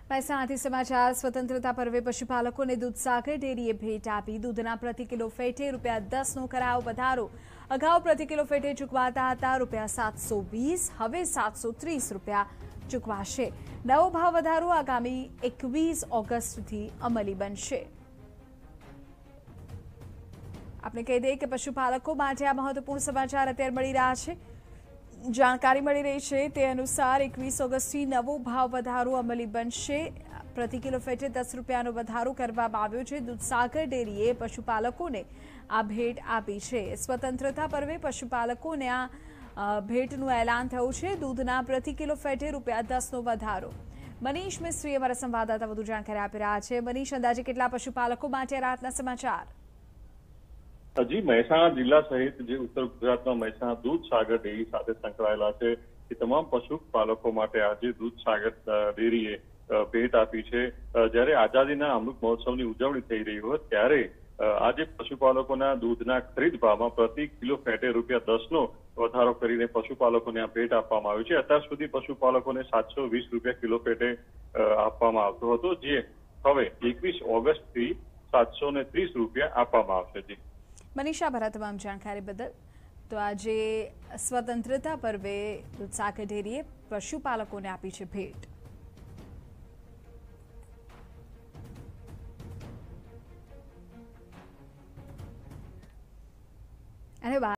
મહેસાણાથી સમાચાર સ્વતંત્રતા પર્વે પશુપાલકોને દૂધસાગર ડેરીએ ભેટ આપી દૂધના પ્રતિ કિલો ફેટે ₹10નો કરાયો વધારો। અગાઉ પ્રતિ કિલો ફેટે ચૂકવાતા હતા ₹720, હવે ₹730 ચૂકવાશે। નવો ભાવ વધારો આગામી 21 ઓગસ્ટથી અમલી બનશે। આપણે કહી દઈએ કે પશુપાલકો માટે આ મહત્વપૂર્ણ સમાચાર અત્યારે મળી રહ્યા છે। जानकारी मिली रही है ते अनुसार 21 ऑगस्टથી नवो भाव વધારો अमली बनशे। प्रति किलो फेटे ₹10નો વધારો કરવામાં આવ્યો છે। દૂધસાગર ડેરીએ પશુપાલકોને આ ભેટ આપી છે। સ્વતંત્રતા પર્વે પશુપાલકોને આ ભેટનું એલાન થયું છે। દૂધના પ્રતિ કિલો ફેટે ₹10નો વધારો। મનીષ મિસ્ત્રી અમારા સંવાદદાતા વધુ જાણકારી આપી રહ્યા છે। મનીષ, અંદાજે કેટલા પશુપાલકો માટે રાતના સમાચાર? હજી મહેસાણા જિલ્લા સહિત જે ઉત્તર ગુજરાતમાં મહેસાણા દૂધસાગર ડેરી સાથે સંકળાયેલા છે એ તમામ પશુપાલકો માટે આજે દૂધસાગર ડેરીએ ભેટ આપી છે। જ્યારે આઝાદીના અમૃત મહોત્સવની ઉજવણી થઈ રહી હોય ત્યારે આજે પશુપાલકોના દૂધના ખરીદ ભાવમાં પ્રતિ કિલો ફેટે ₹10નો વધારો કરીને પશુપાલકોને આ ભેટ આપવામાં આવ્યું છે। અત્યાર સુધી પશુપાલકોને ₹720 કિલો ફેટે આપવામાં આવતો હતો, જે હવે 21 ઓગસ્ટથી ₹730 આપવામાં આવશે। મનીષા ભરા તમામ જાણકારી બદલ। તો આજે સ્વતંત્રતા પર્વે દૂધસાગર ડેરીએ પશુપાલકોને આપી છે ભેટ। અને